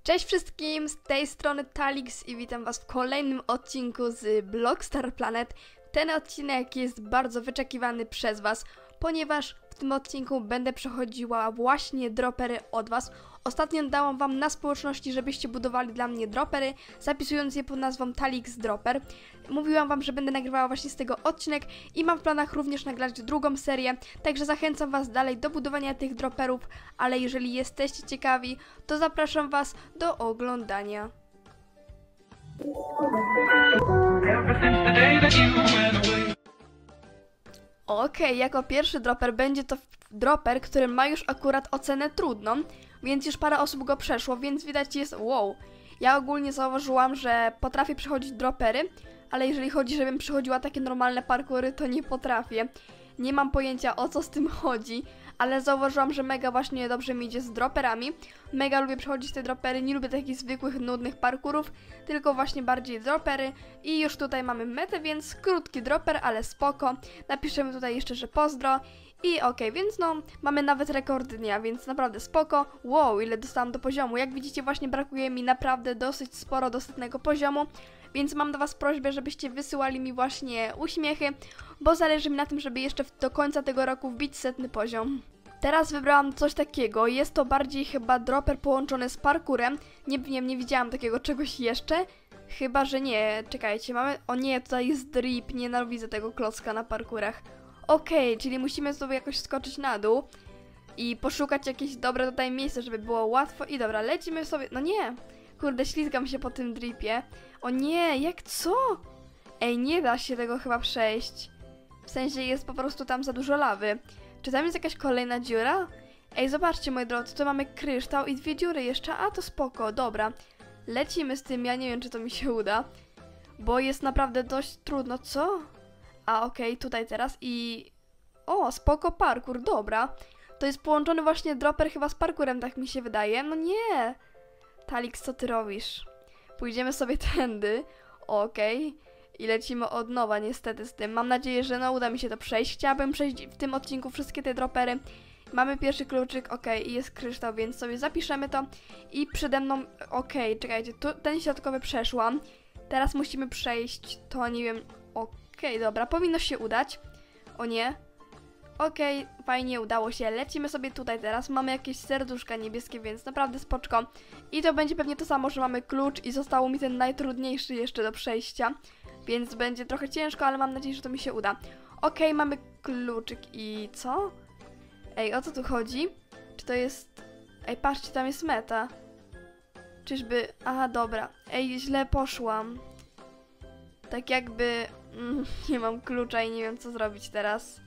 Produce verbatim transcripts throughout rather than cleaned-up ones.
Cześć wszystkim, z tej strony Talix i witam was w kolejnym odcinku z Blockstar Planet. Ten odcinek jest bardzo wyczekiwany przez was, ponieważ w tym odcinku będę przechodziła właśnie dropery od was. Ostatnio dałam wam na społeczności, żebyście budowali dla mnie dropery, zapisując je pod nazwą Talix Dropper. Mówiłam wam, że będę nagrywała właśnie z tego odcinek i mam w planach również nagrać drugą serię, także zachęcam was dalej do budowania tych droperów, ale jeżeli jesteście ciekawi, to zapraszam was do oglądania. Okej, okay, jako pierwszy dropper będzie to dropper, który ma już akurat ocenę trudną, więc już parę osób go przeszło, więc widać jest wow. Ja ogólnie zauważyłam, że potrafię przechodzić dropery, ale jeżeli chodzi, żebym przechodziła takie normalne parkury, to nie potrafię. Nie mam pojęcia, o co z tym chodzi, ale zauważyłam, że mega właśnie dobrze mi idzie z droperami. Mega lubię przechodzić te dropery, nie lubię takich zwykłych, nudnych parkurów, tylko właśnie bardziej dropery. I już tutaj mamy metę, więc krótki droper, ale spoko. Napiszemy tutaj jeszcze, że pozdro. I okej, okay, więc no, mamy nawet rekord dnia, więc naprawdę spoko. Wow, ile dostałam do poziomu. Jak widzicie, właśnie brakuje mi naprawdę dosyć sporo do setnego poziomu. Więc mam do was prośbę, żebyście wysyłali mi właśnie uśmiechy, bo zależy mi na tym, żeby jeszcze do końca tego roku wbić setny poziom. Teraz wybrałam coś takiego, jest to bardziej chyba dropper połączony z parkurem. Nie wiem, nie widziałam takiego czegoś jeszcze. Chyba, że nie, czekajcie, mamy... O nie, tutaj jest drip, nienawidzę tego klocka na parkurach. Okej, okay, czyli musimy sobie jakoś skoczyć na dół i poszukać jakieś dobre tutaj miejsce, żeby było łatwo. I dobra, lecimy sobie... No nie! Kurde, ślizgam się po tym dripie. O nie, jak co? Ej, nie da się tego chyba przejść. W sensie jest po prostu tam za dużo lawy. Czy tam jest jakaś kolejna dziura? Ej, zobaczcie, moi drodzy, tu mamy kryształ i dwie dziury jeszcze. A, to spoko, dobra. Lecimy z tym, ja nie wiem, czy to mi się uda. Bo jest naprawdę dość trudno, co? A, okej, okay, tutaj teraz i... O, spoko parkour, dobra. To jest połączony właśnie dropper chyba z parkurem, tak mi się wydaje. No nie! Talix, co ty robisz? Pójdziemy sobie tędy, okej, okay. I lecimy od nowa niestety z tym. Mam nadzieję, że no uda mi się to przejść. Chciałabym przejść w tym odcinku wszystkie te dropery. Mamy pierwszy kluczyk, okej, okay, i jest kryształ, więc sobie zapiszemy to. I przede mną, okej, okay, czekajcie, tu, ten środkowy przeszłam. Teraz musimy przejść, to nie wiem, okej, okay, dobra, powinno się udać. O nie. Okej, okay, fajnie, udało się. Lecimy sobie tutaj teraz. Mamy jakieś serduszka niebieskie, więc naprawdę spoczko. I to będzie pewnie to samo, że mamy klucz i zostało mi ten najtrudniejszy jeszcze do przejścia. Więc będzie trochę ciężko, ale mam nadzieję, że to mi się uda. Okej, okay, mamy kluczyk i co? Ej, o co tu chodzi? Czy to jest... Ej, patrzcie, tam jest meta. Czyżby... Aha, dobra. Ej, źle poszłam. Tak jakby... Mm, nie mam klucza i nie wiem, co zrobić teraz.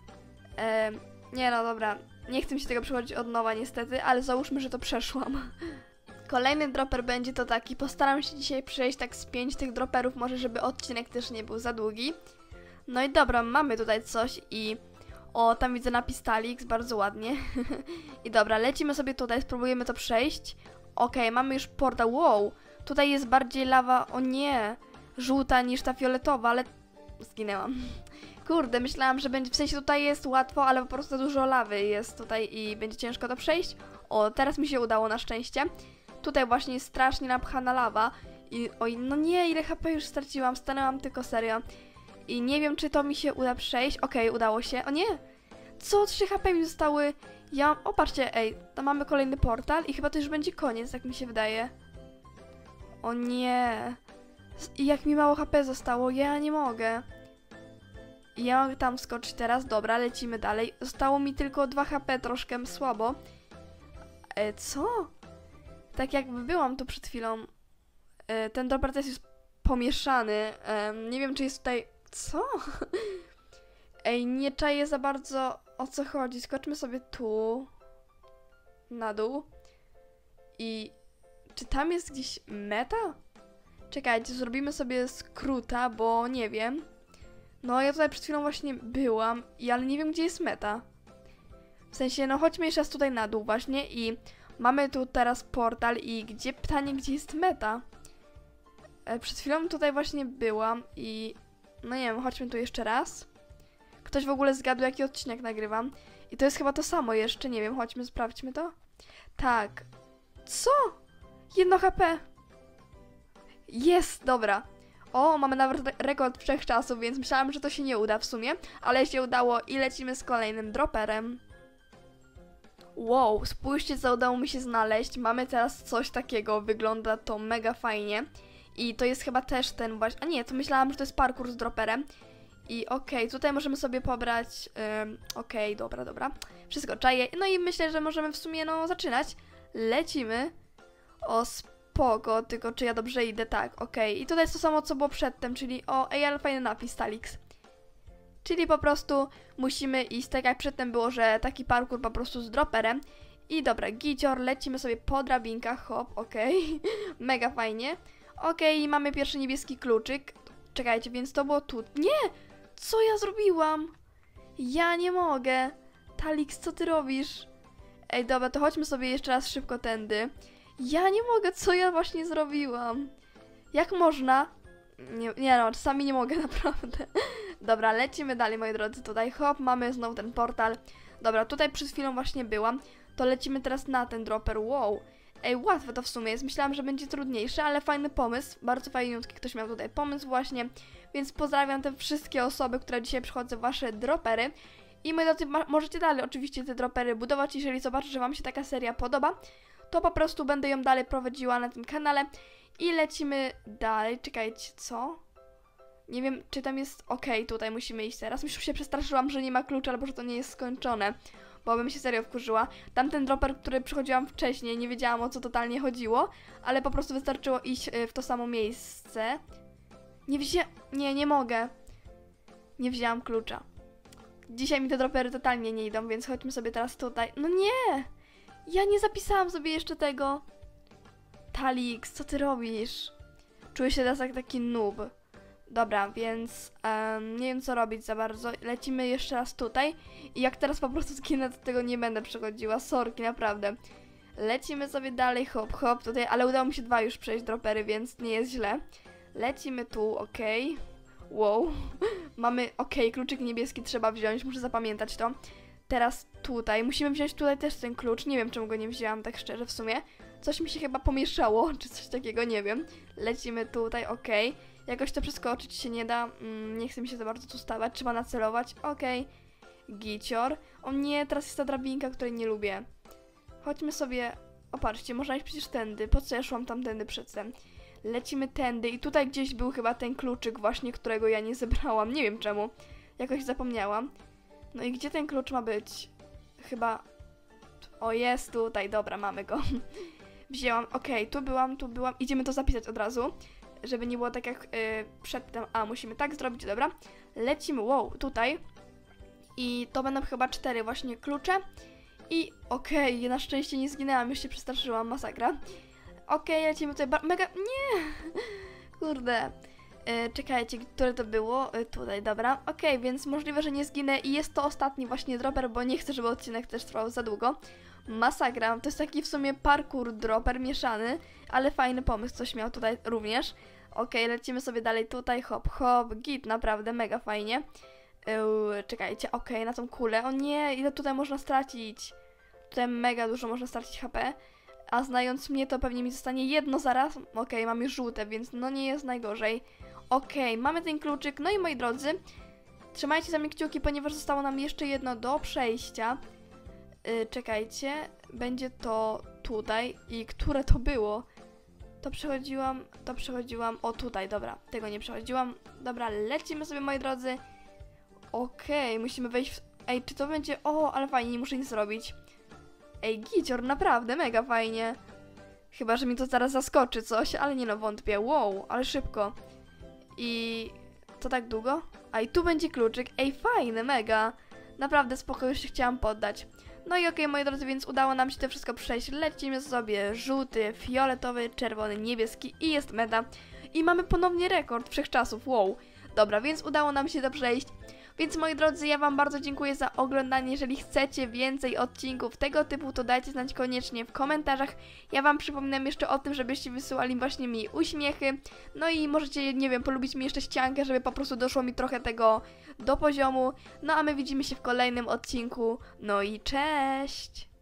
Ehm, nie no, dobra. Nie chcę mi się tego przechodzić od nowa niestety, ale załóżmy, że to przeszłam. Kolejny dropper będzie to taki. Postaram się dzisiaj przejść tak z pięć tych droperów, może żeby odcinek też nie był za długi. No i dobra, mamy tutaj coś i... O, tam widzę napis Talix, bardzo ładnie. I dobra, lecimy sobie tutaj, spróbujemy to przejść. Okej, okay, mamy już portal, wow. Tutaj jest bardziej lawa, o nie, żółta niż ta fioletowa, ale... Zginęłam. Kurde, myślałam, że będzie, w sensie tutaj jest łatwo, ale po prostu dużo lawy jest tutaj i będzie ciężko to przejść. O, teraz mi się udało na szczęście. Tutaj właśnie jest strasznie napchana lawa i oj, no nie, ile H P już straciłam, stanęłam tylko serio. I nie wiem, czy to mi się uda przejść. Okej, okay, udało się. O nie! Co? trzy H P mi zostały. Ja, o patrzcie, ej, tam mamy kolejny portal i chyba to już będzie koniec, jak mi się wydaje. O nie. I jak mi mało H P zostało, ja nie mogę. I ja mogę tam skoczyć teraz, dobra, lecimy dalej. Zostało mi tylko dwa H P, troszkę słabo. E, co? Tak jakby byłam tu przed chwilą. E, ten dropper też jest pomieszany. E, nie wiem, czy jest tutaj... Co? Ej, nie czaję za bardzo, o co chodzi. Skoczmy sobie tu. Na dół. I... Czy tam jest gdzieś meta? Czekajcie, zrobimy sobie skróta, bo nie wiem. No, ja tutaj przed chwilą właśnie byłam, i ale nie wiem, gdzie jest meta. W sensie, no chodźmy jeszcze raz tutaj na dół właśnie i mamy tu teraz portal i gdzie, pytanie, gdzie jest meta? E, przed chwilą tutaj właśnie byłam i... No nie wiem, chodźmy tu jeszcze raz. Ktoś w ogóle zgadł, jaki odcinek nagrywam. I to jest chyba to samo jeszcze, nie wiem, chodźmy, sprawdźmy to. Tak. Co? Jedno H P. Jest, dobra. O, mamy nawet re rekord wszechczasów, więc myślałam, że to się nie uda w sumie, ale się udało i lecimy z kolejnym droperem. Wow, spójrzcie, co udało mi się znaleźć. Mamy teraz coś takiego, wygląda to mega fajnie. I to jest chyba też ten właśnie... A nie, to myślałam, że to jest parkour z droperem. I okej, okay, tutaj możemy sobie pobrać... Ym, okej, okay, dobra, dobra. Wszystko czaję. No i myślę, że możemy w sumie, no, zaczynać. Lecimy. O, spoko, tylko czy ja dobrze idę? Tak, okej. Okay. I tutaj jest to samo, co było przedtem, czyli o, ej, ale fajny napis, Talix. Czyli po prostu musimy iść, tak jak przedtem było, że taki parkour po prostu z droperem. I dobra, gicior, lecimy sobie po drabinkach, hop, okej. Okay. Mega fajnie. Okej, okay, mamy pierwszy niebieski kluczyk. Czekajcie, więc to było tu. Nie! Co ja zrobiłam? Ja nie mogę. Talix, co ty robisz? Ej, dobra, to chodźmy sobie jeszcze raz szybko tędy. Ja nie mogę, co ja właśnie zrobiłam? Jak można? Nie, nie no, czasami nie mogę, naprawdę. Dobra, lecimy dalej, moi drodzy. Tutaj hop, mamy znowu ten portal. Dobra, tutaj przed chwilą właśnie byłam. To lecimy teraz na ten dropper. Wow. Ej, łatwe to w sumie jest. Myślałam, że będzie trudniejsze, ale fajny pomysł. Bardzo fajniutki. Ktoś miał tutaj pomysł właśnie. Więc pozdrawiam te wszystkie osoby, które dzisiaj przychodzą w wasze dropery. I moi drodzy, możecie dalej oczywiście te dropery budować. Jeżeli zobaczę, że wam się taka seria podoba, to po prostu będę ją dalej prowadziła na tym kanale. I lecimy dalej. Czekajcie, co? Nie wiem, czy tam jest... Okej, okay, tutaj musimy iść teraz. Już się przestraszyłam, że nie ma klucza, albo że to nie jest skończone. Bo bym się serio wkurzyła. Tamten dropper, który przychodziłam wcześniej, nie wiedziałam, o co totalnie chodziło. Ale po prostu wystarczyło iść w to samo miejsce. Nie wzięłam... Nie, nie mogę. Nie wzięłam klucza. Dzisiaj mi te droppery totalnie nie idą, więc chodźmy sobie teraz tutaj. No nie! Ja nie zapisałam sobie jeszcze tego. Talix, co ty robisz? Czuję się teraz jak taki noob. Dobra, więc um, nie wiem, co robić za bardzo. Lecimy jeszcze raz tutaj. I jak teraz po prostu zginę, to tego nie będę przechodziła. Sorki, naprawdę. Lecimy sobie dalej, hop, hop, tutaj, ale udało mi się dwa już przejść dropery, więc nie jest źle. Lecimy tu, okej. Okay. Wow. Mamy, okej, okay, kluczyk niebieski trzeba wziąć, muszę zapamiętać to. Teraz tutaj, musimy wziąć tutaj też ten klucz. Nie wiem, czemu go nie wzięłam, tak szczerze w sumie. Coś mi się chyba pomieszało, czy coś takiego, nie wiem. Lecimy tutaj, okej. Okay. Jakoś to przeskoczyć się nie da. Mm, nie chce mi się za bardzo tu stawać. Trzeba nacelować. Okej. Okay. Gicior. O nie, teraz jest ta drabinka, której nie lubię. Chodźmy sobie... Opatrzcie, można iść przecież tędy. Po co ja szłam tamtędy przedtem? Lecimy tędy i tutaj gdzieś był chyba ten kluczyk właśnie, którego ja nie zebrałam. Nie wiem czemu. Jakoś zapomniałam. No i gdzie ten klucz ma być? Chyba... O, jest tutaj. Dobra, mamy go. Wzięłam. Okej, okay, tu byłam, tu byłam. Idziemy to zapisać od razu. Żeby nie było tak jak yy, przedtem. A, musimy tak zrobić, dobra. Lecimy, wow, tutaj. I to będą chyba cztery właśnie klucze. I okej, okay, na szczęście nie zginęłam, już się przestraszyłam, masakra. Okej, okay, lecimy tutaj, mega, nie, kurde. Yy, czekajcie, które to było? Yy, tutaj, dobra. Okej, okay, więc możliwe, że nie zginę i jest to ostatni właśnie dropper, bo nie chcę, żeby odcinek też trwał za długo. Masakra, to jest taki w sumie parkour dropper mieszany, ale fajny pomysł, coś miał tutaj również. Okej, okay, lecimy sobie dalej tutaj, hop, hop, git, naprawdę, mega fajnie. Yy, czekajcie, okej, okay, na tą kulę, o nie, ile tutaj można stracić? Tutaj mega dużo można stracić H P, a znając mnie, to pewnie mi zostanie jedno zaraz. Okej, okay, mam już żółte, więc no nie jest najgorzej. Okej, okay, mamy ten kluczyk, no i moi drodzy, trzymajcie za mnie kciuki, ponieważ zostało nam jeszcze jedno do przejścia. Yy, czekajcie, będzie to tutaj i które to było? To przechodziłam, to przechodziłam, o tutaj, dobra, tego nie przechodziłam. Dobra, lecimy sobie, moi drodzy. Okej, okay, musimy wejść w... Ej, czy to będzie... O, ale fajnie, nie muszę nic zrobić. Ej, gicior, naprawdę, mega fajnie. Chyba, że mi to zaraz zaskoczy coś, ale nie no, wątpię. Wow, ale szybko. I... to tak długo? A i tu będzie kluczyk. Ej, fajny, mega. Naprawdę spoko, już się chciałam poddać. No i okej, okay, moi drodzy, więc udało nam się to wszystko przejść. Lecimy sobie żółty, fioletowy, czerwony, niebieski i jest meta. I mamy ponownie rekord wszechczasów, wow. Dobra, więc udało nam się to przejść. Więc moi drodzy, ja wam bardzo dziękuję za oglądanie. Jeżeli chcecie więcej odcinków tego typu, to dajcie znać koniecznie w komentarzach. Ja wam przypominam jeszcze o tym, żebyście wysyłali właśnie mi uśmiechy. No i możecie, nie wiem, polubić mi jeszcze ściankę, żeby po prostu doszło mi trochę tego do poziomu. No a my widzimy się w kolejnym odcinku. No i cześć!